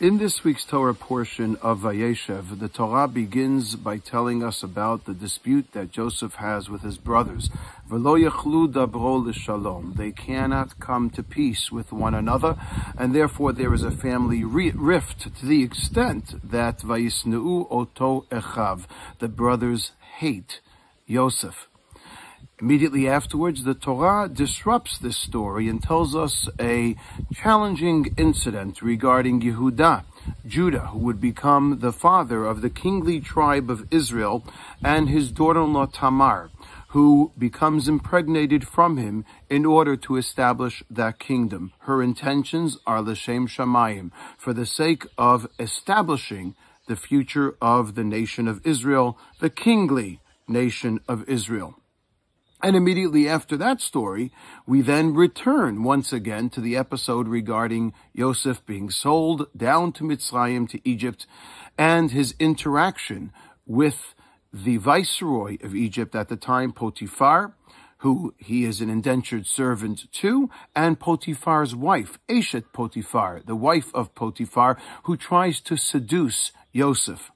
In this week's Torah portion of Vayeshev, the Torah begins by telling us about the dispute that Joseph has with his brothers. V'lo yachlu dabro l'shalom. They cannot come to peace with one another, and therefore there is a family rift to the extent that Vayisneu oto echav. The brothers hate Yosef. Immediately afterwards, the Torah disrupts this story and tells us a challenging incident regarding Yehuda, Judah, who would become the father of the kingly tribe of Israel, and his daughter-in-law Tamar, who becomes impregnated from him in order to establish that kingdom. Her intentions are l'shem shamayim, for the sake of establishing the future of the nation of Israel, the kingly nation of Israel. And immediately after that story, we then return once again to the episode regarding Yosef being sold down to Mitzrayim, to Egypt, and his interaction with the viceroy of Egypt at the time, Potiphar, who he is an indentured servant to, and Potiphar's wife, Eshet Potiphar, the wife of Potiphar, who tries to seduce Yosef.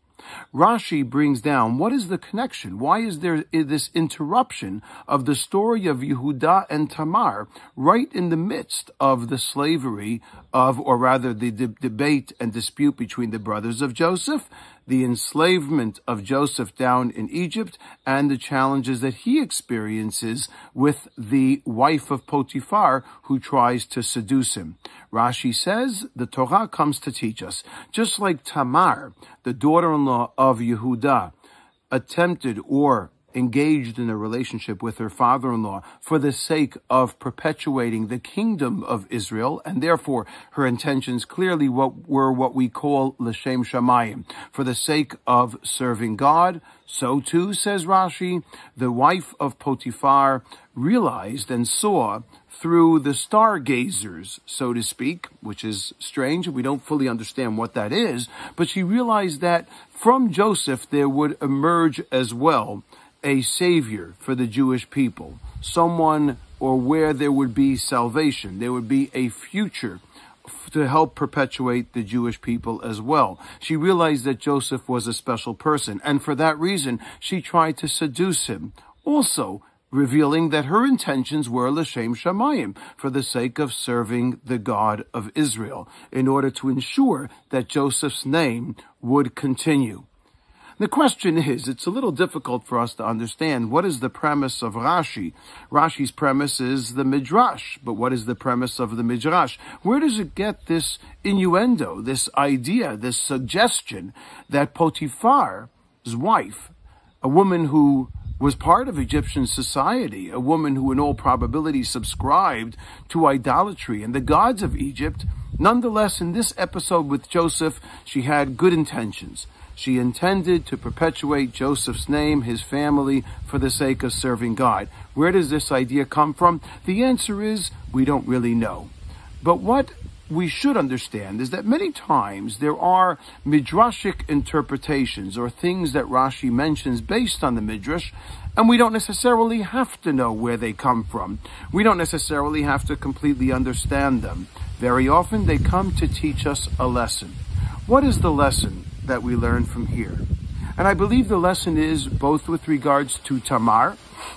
Rashi brings down, what is the connection? Why is there this interruption of the story of Yehuda and Tamar right in the midst of the slavery of, or rather the debate and dispute between the brothers of Joseph, the enslavement of Joseph down in Egypt, and the challenges that he experiences with the wife of Potiphar who tries to seduce him? Rashi says the Torah comes to teach us, just like Tamar, the daughter-in-law of Yehuda, attempted or engaged in a relationship with her father-in-law for the sake of perpetuating the kingdom of Israel, and therefore her intentions clearly were what we call l'shem shamayim, for the sake of serving God. So too, says Rashi, the wife of Potiphar realized and saw through the stargazers, so to speak, which is strange. We don't fully understand what that is, but she realized that from Joseph there would emerge as well a savior for the Jewish people, someone or where there would be salvation, there would be a future to help perpetuate the Jewish people as well. She realized that Joseph was a special person, and for that reason, she tried to seduce him, also revealing that her intentions were l'shem shamayim, for the sake of serving the God of Israel, in order to ensure that Joseph's name would continue. The question is, it's a little difficult for us to understand what is the premise of Rashi. Rashi's premise is the Midrash, but what is the premise of the Midrash? Where does it get this innuendo, this idea, this suggestion that Potiphar's wife, a woman who was part of Egyptian society, a woman who in all probability subscribed to idolatry and the gods of Egypt, nonetheless in this episode with Joseph, she had good intentions. She intended to perpetuate Joseph's name, his family, for the sake of serving God. Where does this idea come from? The answer is, we don't really know. But what we should understand is that many times there are midrashic interpretations or things that Rashi mentions based on the midrash, and we don't necessarily have to know where they come from. We don't necessarily have to completely understand them. Very often they come to teach us a lesson. What is the lesson that we learn from here? And I believe the lesson is both with regards to Tamar,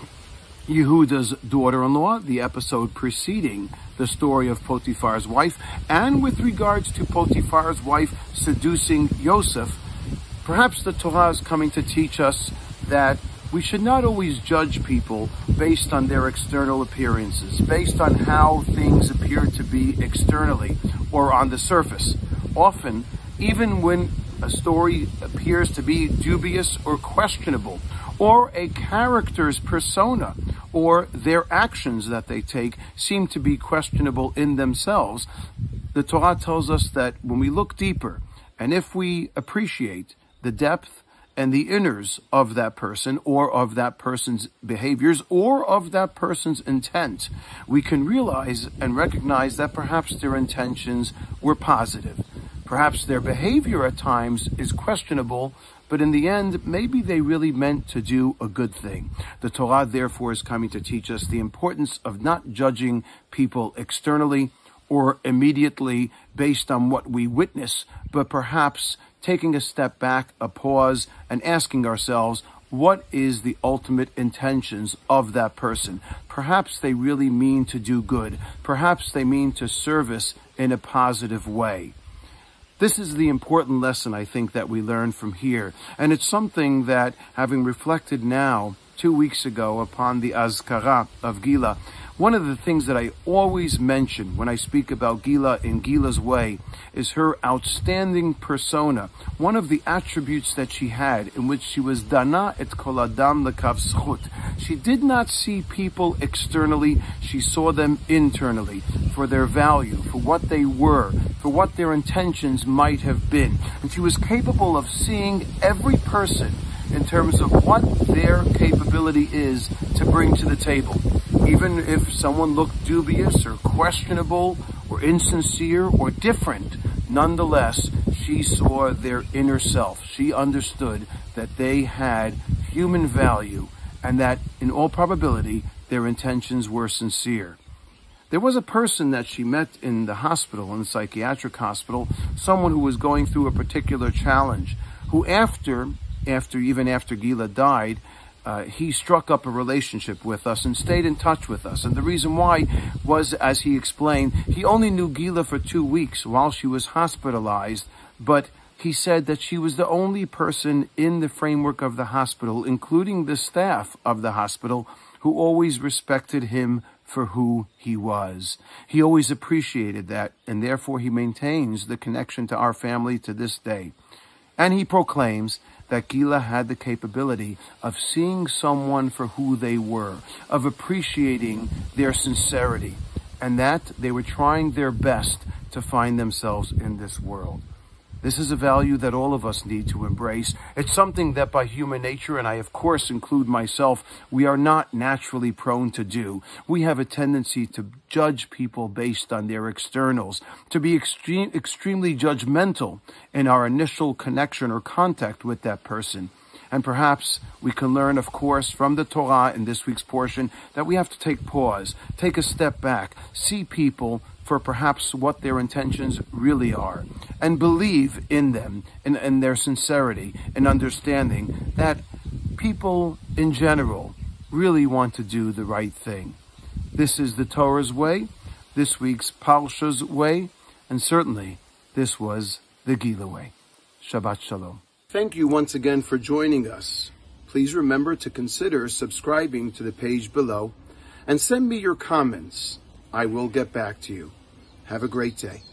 Yehuda's daughter-in-law, the episode preceding the story of Potiphar's wife, and with regards to Potiphar's wife seducing Yosef. Perhaps the Torah is coming to teach us that we should not always judge people based on their external appearances, based on how things appear to be externally or on the surface. Often, even when a story appears to be dubious or questionable, or a character's persona or their actions that they take seem to be questionable in themselves, the Torah tells us that when we look deeper, and if we appreciate the depth and the inners of that person, or of that person's behaviors, or of that person's intent, we can realize and recognize that perhaps their intentions were positive. Perhaps their behavior at times is questionable, but in the end, maybe they really meant to do a good thing. The Torah, therefore, is coming to teach us the importance of not judging people externally or immediately based on what we witness, but perhaps taking a step back, a pause, and asking ourselves, what is the ultimate intentions of that person? Perhaps they really mean to do good. Perhaps they mean to service in a positive way. This is the important lesson, I think, that we learn from here. And it's something that, having reflected now, 2 weeks ago, upon the Azkara of Gila, one of the things that I always mention when I speak about Gila in Gila's way is her outstanding persona. One of the attributes that she had, in which she was dana et kol adam lekav zchut. She did not see people externally, she saw them internally, for their value, for what they were, for what their intentions might have been. And she was capable of seeing every person in terms of what their capability is to bring to the table. Even if someone looked dubious or questionable or insincere or different, nonetheless, she saw their inner self. She understood that they had human value and that, in all probability, their intentions were sincere. There was a person that she met in the hospital, in the psychiatric hospital, someone who was going through a particular challenge, who even after Gila died, he struck up a relationship with us and stayed in touch with us. And the reason why was, as he explained, he only knew Gila for 2 weeks while she was hospitalized, but he said that she was the only person in the framework of the hospital, including the staff of the hospital, who always respected him for who he was. He always appreciated that, and therefore he maintains the connection to our family to this day. And he proclaims that Gila had the capability of seeing someone for who they were, of appreciating their sincerity, and that they were trying their best to find themselves in this world. This is a value that all of us need to embrace. It's something that by human nature, and I of course include myself, we are not naturally prone to do. We have a tendency to judge people based on their externals, to be extremely judgmental in our initial connection or contact with that person. And perhaps we can learn, of course, from the Torah in this week's portion that we have to take pause, take a step back, see people for perhaps what their intentions really are, and believe in them, in their sincerity, and understanding that people in general really want to do the right thing. This is the Torah's way, this week's Parsha's way, and certainly this was the Gila way. Shabbat Shalom. Thank you once again for joining us. Please remember to consider subscribing to the page below and send me your comments. I will get back to you. Have a great day.